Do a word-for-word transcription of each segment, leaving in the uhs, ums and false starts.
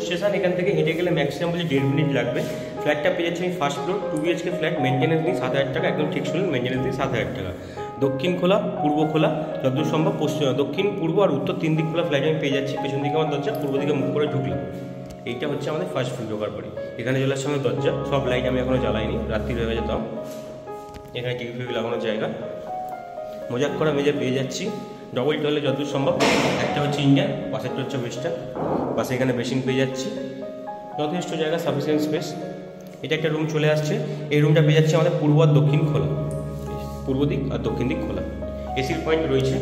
Station, এখান থেকে হেঁটে গেলে ম্যাক্সিমাম বলে দেড় মিনিট লাগবে। ফ্ল্যাটটা পেয়ে যাচ্ছি আমি first floor, two BHK flat, maintenance নিই সাত হাজার টাকা, একদম ঠিক শুনুন, মেনটেন্যান্স নিই সাত হাজার টাকা। দক্ষিণ খোলা, পূর্ব খোলা, যতদূর সম্ভব পশ্চিম, দক্ষিণ, পূর্ব আর উত্তর তিন দিক খোলা ফ্ল্যাট আমি পেয়ে যাচ্ছি। পেছন দিকে আমার দরজা, পূর্ব দিকে মুখ করে ঢুকলাম। এইটা হচ্ছে আমাদের ফার্স্ট ফ্লোর ঢোকার পরে। এখানে চলে আসছে আমাদের দরজা, সব লাইট আমি এখনও জ্বালাইনি, রাত্রি হয়ে যেতাম। এখানে টিভি ফিভি লাগানোর জায়গা, মজাক করা মেজে পেয়ে যাচ্ছি। ডবল টয়লেট যতদূর সম্ভব, একটা হচ্ছে ইন্ডিয়ান, পাশেরটা হচ্ছে ওয়েস্টার্ন। পাশে এখানে বেসিন পেয়ে যাচ্ছি, যথেষ্ট জায়গা, সাফিসিয়েন্ট স্পেস। এটা একটা রুম চলে আসছে। এই রুমটা পেয়ে যাচ্ছে আমাদের পূর্ব আর দক্ষিণ খোলা, পূর্ব দিক আর দক্ষিণ দিক খোলা। এসির পয়েন্ট রয়েছে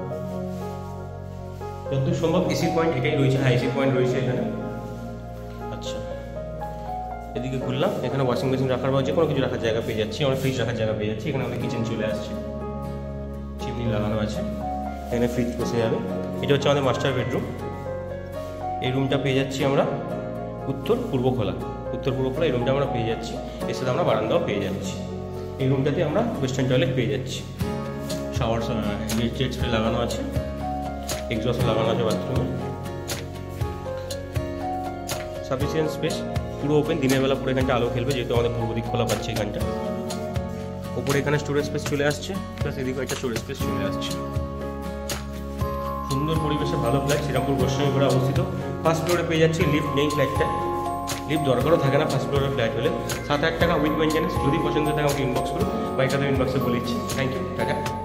যতদূর সম্ভব, এসির পয়েন্ট এটাই রয়েছে। হ্যাঁ, এসির পয়েন্ট রয়েছে এখানে। আচ্ছা, এদিকে ঘুরলাম, এখানে ওয়াশিং মেশিন রাখার বা যে কোনো কিছু রাখার জায়গা পেয়ে যাচ্ছি, আমরা ফ্রিজ রাখার জায়গা পেয়ে যাচ্ছি। এখানে আমাদের কিচেন চলে আসছে, চিমনি লাগানো আছে, এখানে ফ্রিজ বসে যাবে। এটা হচ্ছে আমাদের মাস্টার বেডরুম। এই রুমটা পেয়ে যাচ্ছি আমরা উত্তর পূর্ব খোলা, উত্তর পূর্ব খোলা এই রুমটা আমরা পেয়ে যাচ্ছি। এর সাথে আমরা বারান্দাও পেয়ে যাচ্ছি। এই রুমটাতে আমরা ওয়েস্টার্ন টয়লেট পেয়ে যাচ্ছি, শাওয়ার জেট স্প্রে লাগানো আছে, এক্সস্ট লাগানো আছে বাথরুমে, সাফিসিয়েন্ট স্পেস, পুরো ওপেন। দিনের বেলা পুরো এখানটা আলো খেলবে, যেহেতু আমাদের পূর্ব দিক খোলা পাচ্ছে এখানটা। ওপরে এখানে স্টোরেজ স্পেস চলে আসছে, প্লাস এদিকে একটা স্টোরেজ স্পেস চলে আসছে। সুন্দর পরিবেশে ভালো ফ্ল্যাট, শ্রীরামপুর গোস্বামীপুরে অবস্থিত। ফার্স্ট ফ্লোরে পেয়ে যাচ্ছি, লিফট নেই ফ্ল্যাটটা, লিফট দরকারও থাকে না ফার্স্ট ফ্লোরের ফ্ল্যাট হলে। সাত হাজার টাকা উইথ মেনটেন্যান্স। যদি পছন্দ থাকে আমাকে ইনবক্স করুন, বা এটা তো ইনবক্সে বলেছি। Thank you, tata.